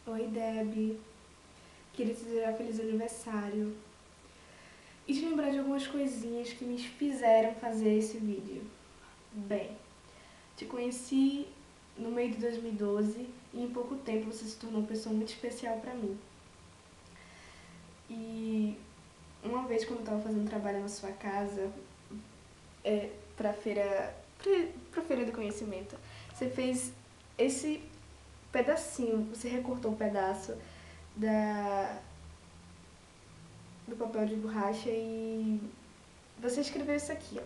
Oi, Deb. Queria te desejar feliz aniversário. E te lembrar de algumas coisinhas que me fizeram fazer esse vídeo. Bem, te conheci no meio de 2012 e em pouco tempo você se tornou uma pessoa muito especial pra mim. E uma vez quando eu tava fazendo trabalho na sua casa, pra feira do conhecimento, você fez esse pedacinho, você recortou um pedaço da do papel de borracha e você escreveu isso aqui, ó.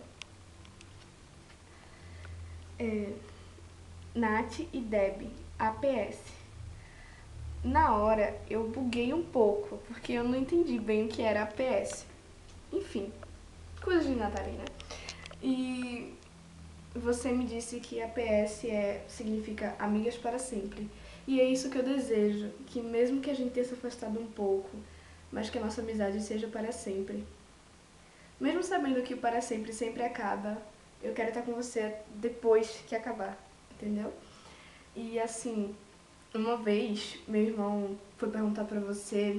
Nath e Deb, APS. Na hora eu buguei um pouco, porque eu não entendi bem o que era APS. Enfim, coisa de Natalina. E você me disse que APS significa amigas para sempre. E é isso que eu desejo, que mesmo que a gente tenha se afastado um pouco, mas que a nossa amizade seja para sempre. Mesmo sabendo que o para sempre sempre acaba, eu quero estar com você depois que acabar, entendeu? E assim, uma vez meu irmão foi perguntar pra você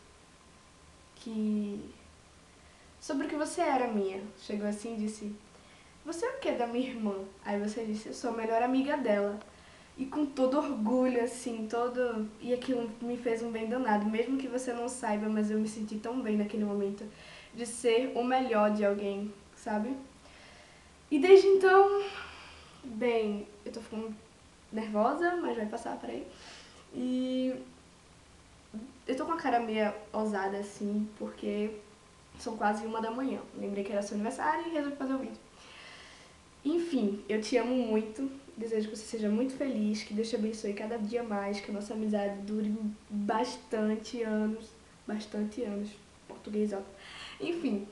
que sobre o que você era minha. Chegou assim e disse: "Você é o que da minha irmã?" Aí você disse: "Eu sou a melhor amiga dela." E com todo orgulho, assim, todo. E aquilo me fez um bem danado, mesmo que você não saiba, mas eu me senti tão bem naquele momento de ser o melhor de alguém, sabe? E desde então, bem, eu tô ficando nervosa, mas vai passar, peraí. E eu tô com a cara meio ousada, assim, porque são quase 1 da manhã. Lembrei que era seu aniversário e resolvi fazer o vídeo. Enfim, eu te amo muito, desejo que você seja muito feliz, que Deus te abençoe cada dia mais, que a nossa amizade dure bastante anos, português, ó. Enfim,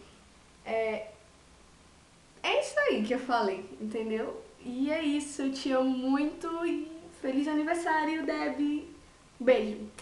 é isso aí que eu falei, entendeu? E é isso, eu te amo muito e feliz aniversário, Deb! Beijo!